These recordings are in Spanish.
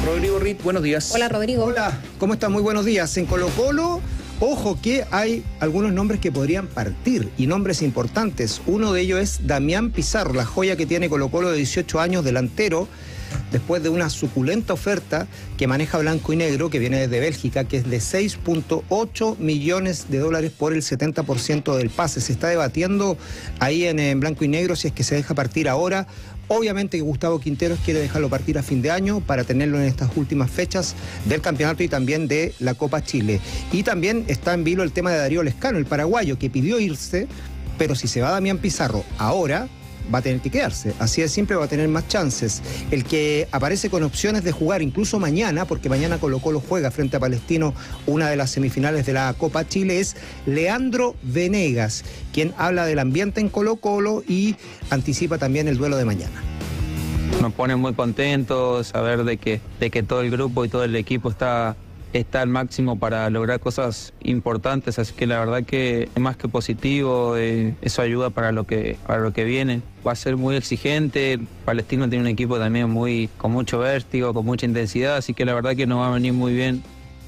Rodrigo Ritt, buenos días. Hola, Rodrigo. Hola, ¿cómo estás? Muy buenos días. En Colo-Colo, ojo que hay algunos nombres que podrían partir y nombres importantes. Uno de ellos es Damián Pizarro, la joya que tiene Colo-Colo de 18 años, delantero, después de una suculenta oferta que maneja Blanco y Negro, que viene desde Bélgica, que es de $6.8 millones por el 70% del pase. Se está debatiendo ahí en Blanco y Negro si es que se deja partir ahora. Obviamente que Gustavo Quinteros quiere dejarlo partir a fin de año para tenerlo en estas últimas fechas del campeonato y también de la Copa Chile. Y también está en vilo el tema de Darío Lescano, el paraguayo, que pidió irse, pero si se va Damián Pizarro ahora, va a tener que quedarse. Así de simple, va a tener más chances. El que aparece con opciones de jugar incluso mañana, porque mañana Colo-Colo juega frente a Palestino una de las semifinales de la Copa Chile, es Leandro Venegas, quien habla del ambiente en Colo-Colo y anticipa también el duelo de mañana. Nos pone muy contentos saber de que todo el grupo y todo el equipo está al máximo para lograr cosas importantes, así que la verdad que es más que positivo, eso ayuda para lo que viene. Va a ser muy exigente, Palestino tiene un equipo también con mucho vértigo, con mucha intensidad, así que la verdad que nos va a venir muy bien.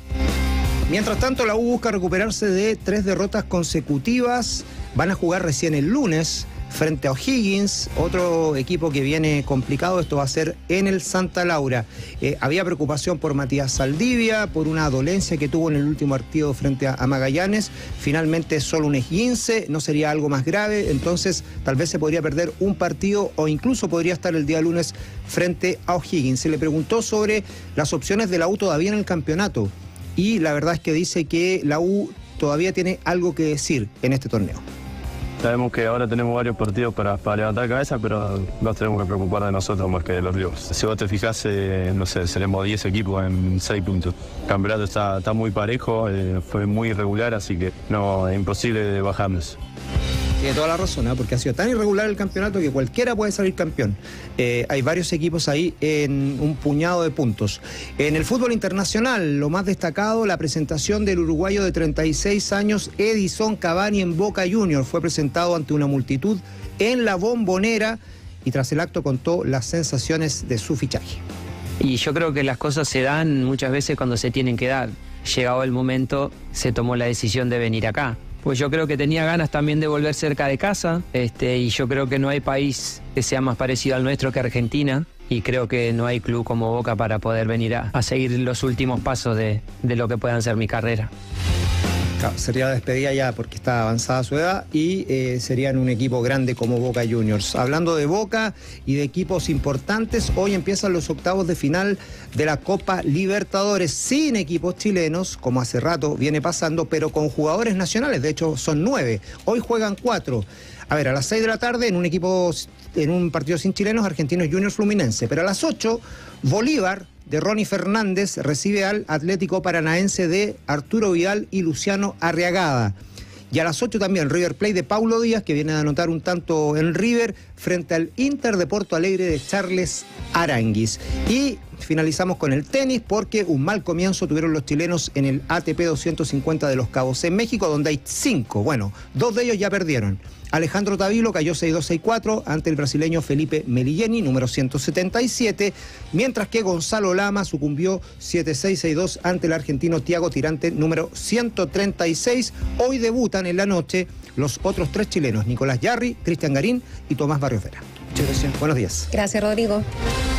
Mientras tanto, la U busca recuperarse de 3 derrotas consecutivas. Van a jugar recién el lunes frente a O'Higgins, otro equipo que viene complicado. Esto va a ser en el Santa Laura. Había preocupación por Matías Saldivia, por una dolencia que tuvo en el último partido frente a Magallanes. Finalmente solo un esguince, no sería algo más grave, entonces tal vez se podría perder un partido o incluso podría estar el día lunes frente a O'Higgins. Se le preguntó sobre las opciones de la U todavía en el campeonato y la verdad es que dice que la U todavía tiene algo que decir en este torneo. Sabemos que ahora tenemos varios partidos para levantar cabeza, pero nos tenemos que preocupar de nosotros más que de los rivales. Si vos te fijás, no sé, seremos 10 equipos en 6 puntos. El campeonato está muy parejo, fue muy irregular, así que no, es imposible de bajarnos. Tiene toda la razón, porque ha sido tan irregular el campeonato que cualquiera puede salir campeón. Hay varios equipos ahí en un puñado de puntos. En el fútbol internacional, lo más destacado, la presentación del uruguayo de 36 años, Edison Cavani en Boca Juniors. Fue presentado ante una multitud en la Bombonera y tras el acto contó las sensaciones de su fichaje. Y yo creo que las cosas se dan muchas veces cuando se tienen que dar. Llegado el momento, se tomó la decisión de venir acá. Pues yo creo que tenía ganas también de volver cerca de casa, y yo creo que no hay país que sea más parecido al nuestro que Argentina, y creo que no hay club como Boca para poder venir a seguir los últimos pasos de lo que puedan ser mi carrera. Claro, sería la despedida ya porque está avanzada su edad y sería en un equipo grande como Boca Juniors. Hablando de Boca y de equipos importantes, hoy empiezan los octavos de final de la Copa Libertadores sin equipos chilenos, como hace rato viene pasando, pero con jugadores nacionales. De hecho, son 9. Hoy juegan 4. A ver, a las 6 de la tarde en un partido sin chilenos, Argentinos Juniors Fluminense. Pero a las 8, Bolívar de Ronnie Fernández recibe al Atlético Paranaense de Arturo Vidal y Luciano Arriagada. Y a las 8 también River Plate de Paulo Díaz, que viene a anotar un tanto en River, frente al Inter de Porto Alegre de Charles Aranguis. Y finalizamos con el tenis, porque un mal comienzo tuvieron los chilenos en el ATP 250 de Los Cabos en México, donde hay 5. Bueno, 2 de ellos ya perdieron. Alejandro Tavilo cayó 6-2, 6-4 ante el brasileño Felipe Melilleni, número 177, mientras que Gonzalo Lama sucumbió 7-6, 6-2 ante el argentino Thiago Tirante, número 136. Hoy debutan en la noche los otros 3 chilenos, Nicolás Yarri, Cristian Garín y Tomás Barrios Vera. Muchas gracias. Buenos días. Gracias, Rodrigo.